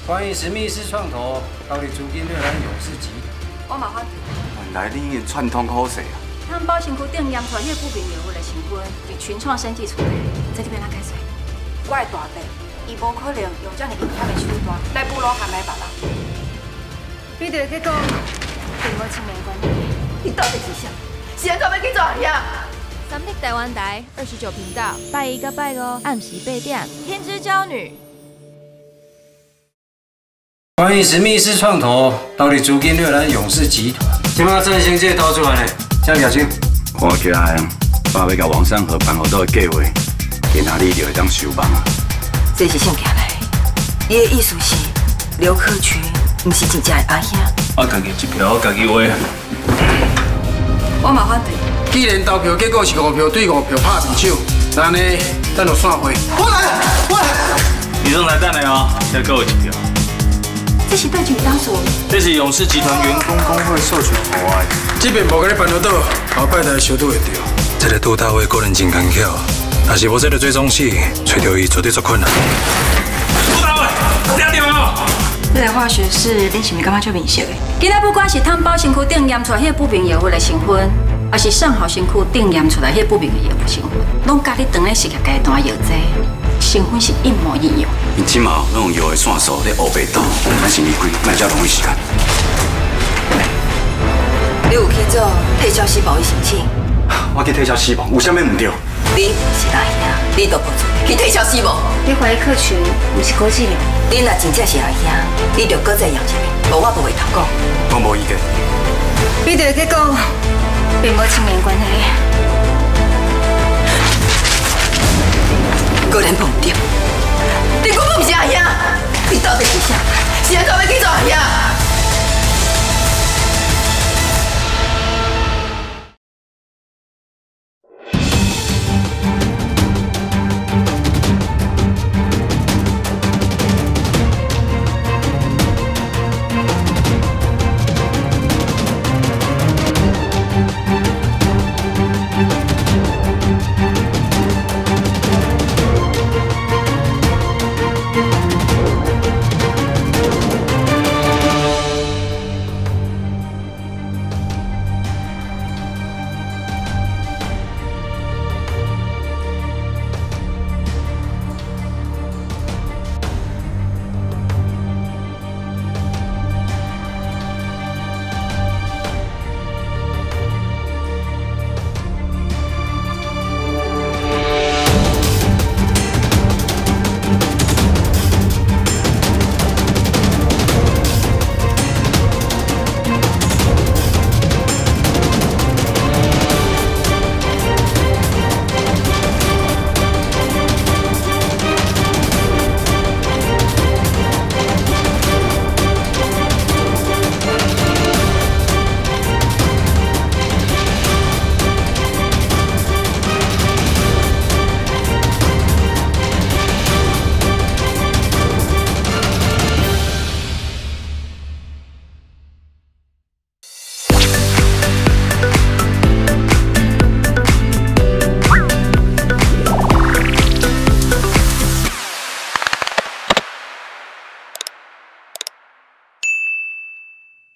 关于史密斯创投到底租金率咱勇士集团， 我嘛反对。 原来你已串通好势啊！ 汤包身躯顶验出来迄不明业务的成分是群创生技出来的，这里边哪解释？我的大弟，伊无可能用这样阴险的手段来捕捞含来别人。你著去讲，并无亲缘关系。你到底是啥？是安怎要去做呀？ 三立台湾台29频道，拜一到拜五暗时8点，《天之娇女》。 关于史密斯创投到底租金率咱勇士集团，即马振兴这投出来呢，请调整。 看起来爸要甲王善和办好多的计划，今仔日就会当收网啊！ 这是谁寄来的？伊的意思是刘克群不是真正的阿兄。 我家己一票，我家己话。 我嘛反对。 既然投票结果是5票对5票拍平手，那呢，咱就散会。我来。 你拢来等的哦，再给我一票。 这是对局当初。 这是勇士集团员工工会授权法案。 这边无甲你办得到，后摆才小拄会着。 这个杜大伟个人真功巧，若是无这个追踪器，找到伊绝对足困难。 杜大伟，抓到哦！ 这个化学式，恁是毋是感觉足明显的？今仔不管是汤包身躯顶验出来迄不明药物的成分，还是上好身躯顶验出来迄不明的药物成分，拢甲你当咧实验阶段药剂，成分是一模一样。 你即马拢用药的线索咧乌白斗，但是你贵，卖遮浪费时间。 你有去做退销细胞的申请？ 我去退销细胞，有啥物唔对？ 你是阿兄，你都不做去退销细胞。你怀疑客群不是高剂量？你若真正是阿兄，你就搁再验一遍，无我不会通讲。 我无意见。 你著去讲，并无亲缘关系。果然碰到，你根本不是阿兄，你到底？